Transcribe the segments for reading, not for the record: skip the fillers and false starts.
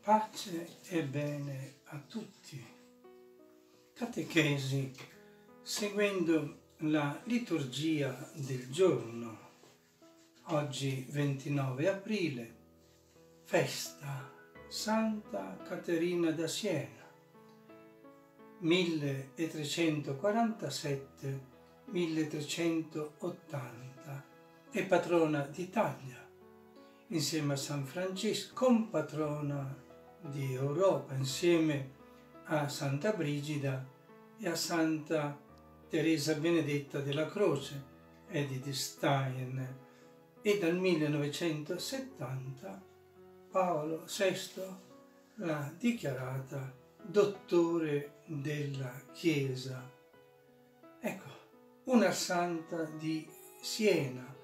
Pace e bene a tutti. Catechesi seguendo la liturgia del giorno. Oggi 29 aprile, festa Santa Caterina da Siena, 1347-1380, è patrona d'Italia, insieme a San Francesco, compatrona di Europa, insieme a Santa Brigida e a Santa Teresa Benedetta della Croce, Edith Stein, e dal 1970 Paolo VI l'ha dichiarata dottore della Chiesa. Ecco, una santa di Siena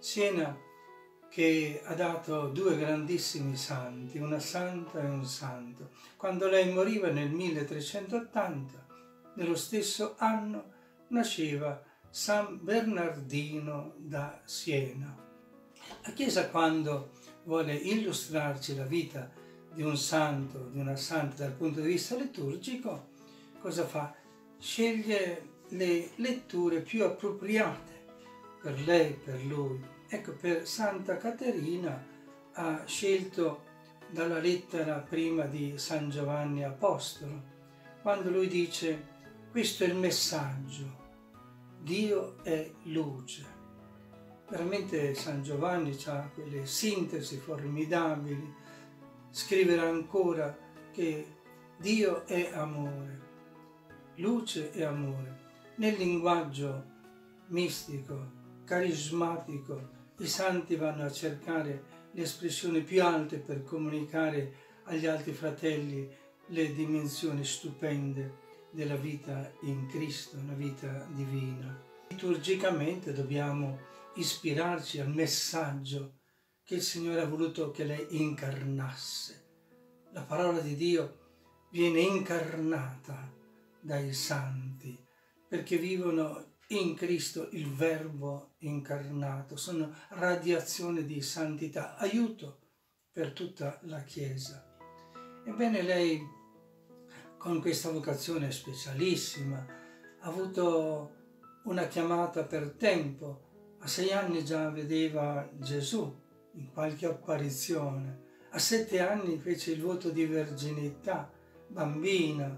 che ha dato due grandissimi santi, una santa e un santo. Quando lei moriva nel 1380, nello stesso anno nasceva San Bernardino da Siena. La Chiesa, quando vuole illustrarci la vita di un santo, di una santa dal punto di vista liturgico, cosa fa? Sceglie le letture più appropriate per lei, per lui. Ecco, per Santa Caterina ha scelto dalla lettera prima di San Giovanni Apostolo, quando lui dice: questo è il messaggio, Dio è luce. Veramente San Giovanni ha quelle sintesi formidabili. Scriverà ancora che Dio è amore, luce e amore. Nel linguaggio mistico, carismatico, i santi vanno a cercare le espressioni più alte per comunicare agli altri fratelli le dimensioni stupende della vita in Cristo, una vita divina. Liturgicamente dobbiamo ispirarci al messaggio che il Signore ha voluto che lei incarnasse. La parola di Dio viene incarnata dai santi perché vivono in Cristo il Verbo incarnato, sono radiazione di santità, aiuto per tutta la Chiesa. Ebbene, lei con questa vocazione specialissima ha avuto una chiamata per tempo. A 6 anni già vedeva Gesù in qualche apparizione, a 7 anni fece il voto di verginità, bambina,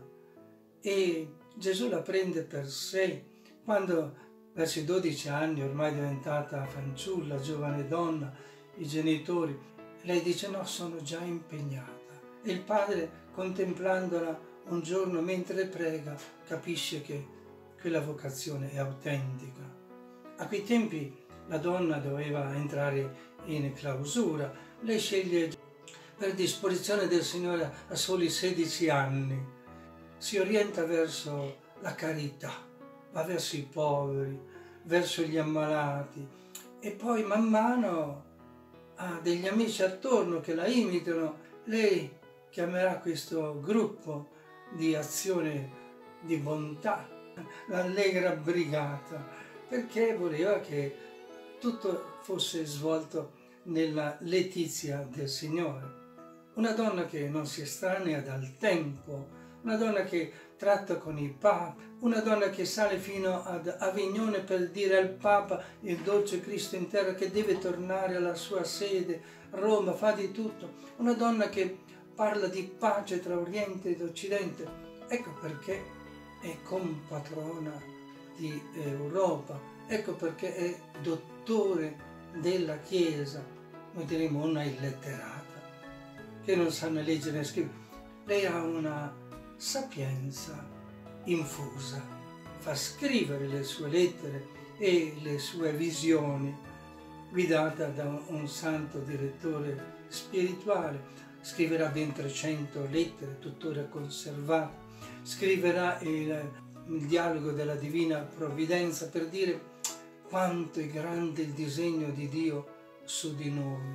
e Gesù la prende per sé. Quando verso i 12 anni, ormai diventata fanciulla, giovane donna, i genitori, lei dice: no, sono già impegnata. E il padre, contemplandola un giorno mentre prega, capisce che quella vocazione è autentica. A quei tempi la donna doveva entrare in clausura. Lei sceglie per disposizione del Signore a soli 16 anni. Si orienta verso la carità, va verso i poveri, verso gli ammalati, e poi man mano ha degli amici attorno che la imitano. Lei chiamerà questo gruppo di azione di bontà l'allegra brigata, perché voleva che tutto fosse svolto nella letizia del Signore. Una donna che non si estranea dal tempo, una donna che tratta con i papi, una donna che sale fino ad Avignone per dire al Papa, il dolce Cristo in terra, che deve tornare alla sua sede, Roma, fa di tutto. Una donna che parla di pace tra Oriente ed Occidente. Ecco perché è compatrona di Europa, ecco perché è dottore della Chiesa. Noi diremo una illetterata, che non sa né leggere né scrivere. Lei ha una sapienza infusa, fa scrivere le sue lettere e le sue visioni, guidata da un santo direttore spirituale. Scriverà ben 300 lettere, tuttora conservate. Scriverà il dialogo della Divina Provvidenza per dire quanto è grande il disegno di Dio su di noi.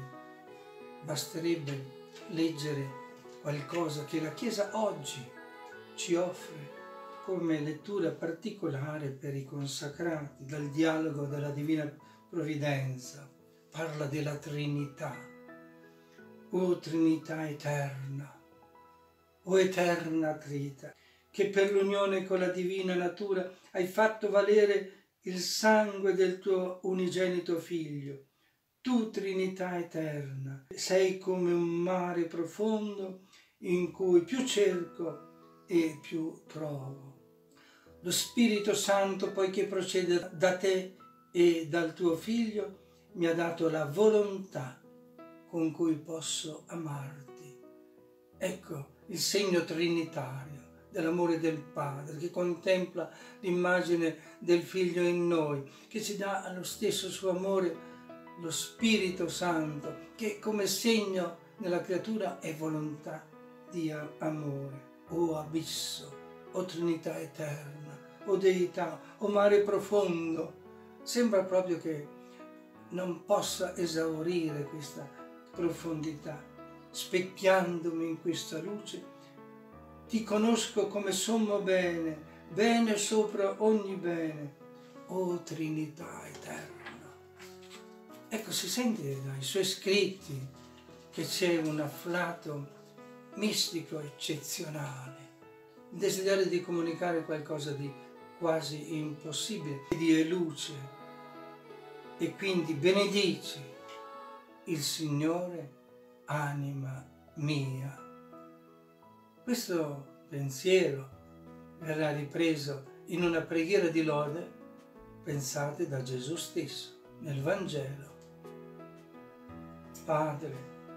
Basterebbe leggere qualcosa che la Chiesa oggi ci offre come lettura particolare per i consacrati, dal dialogo della Divina Provvidenza. Parla della Trinità. O Trinità eterna, o eterna Trita, che per l'unione con la divina natura hai fatto valere il sangue del tuo unigenito Figlio. Tu, Trinità eterna, sei come un mare profondo in cui più cerco e più trovo. Lo Spirito Santo, poiché procede da te e dal tuo Figlio, mi ha dato la volontà con cui posso amarti. Ecco il segno trinitario dell'amore del Padre, che contempla l'immagine del Figlio in noi, che ci dà allo stesso suo amore lo Spirito Santo, che come segno nella creatura è volontà di amore. O abisso, o Trinità eterna, o Deità, o mare profondo. Sembra proprio che non possa esaurire questa profondità. Specchiandomi in questa luce, ti conosco come sommo bene, bene sopra ogni bene, o Trinità eterna. Ecco, si sente dai suoi scritti che c'è un afflato mistico eccezionale, il desiderio di comunicare qualcosa di quasi impossibile. Dio è luce e quindi benedici il Signore, anima mia. Questo pensiero verrà ripreso in una preghiera di lode, pensate, da Gesù stesso nel Vangelo. Padre,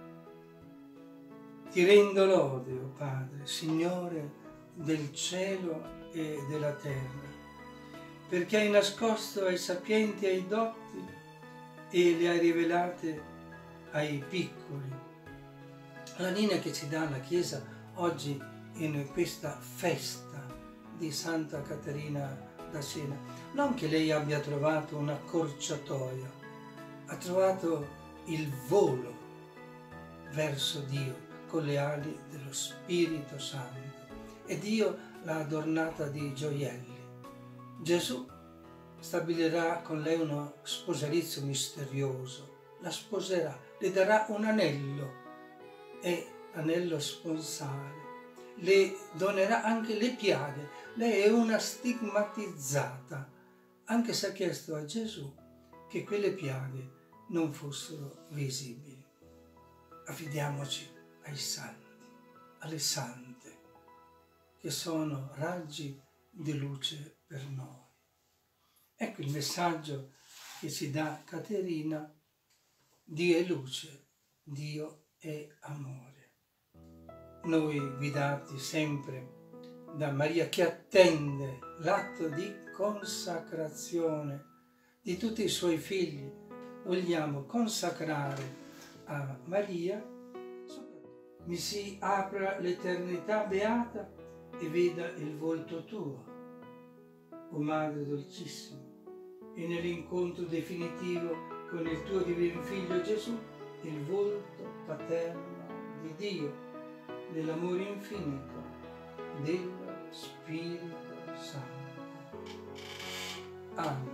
ti rendo lode, o Padre, Signore del cielo e della terra, perché hai nascosto ai sapienti e ai dotti e le hai rivelate ai piccoli. La linea che ci dà la Chiesa oggi in questa festa di Santa Caterina da Siena, non che lei abbia trovato un'accorciatoia, ha trovato il volo verso Dio con le ali dello Spirito Santo e Dio l'ha adornata di gioielli. Gesù stabilirà con lei uno sposalizio misterioso, la sposerà, le darà un anello e l'anello sponsale, le donerà anche le piaghe. Lei è una stigmatizzata, anche se ha chiesto a Gesù che quelle piaghe non fossero visibili. Affidiamoci ai santi, alle sante, che sono raggi di luce per noi. Ecco il messaggio che ci dà Caterina: Dio è luce, Dio è amore. Noi guidati sempre da Maria, che attende l'atto di consacrazione di tutti i suoi figli, vogliamo consacrare a Maria. Mi si apra l'eternità beata e veda il volto tuo, o Madre dolcissima, e nell'incontro definitivo con il tuo divino Figlio Gesù, il volto paterno di Dio, nell'amore infinito dello Spirito Santo. Amen.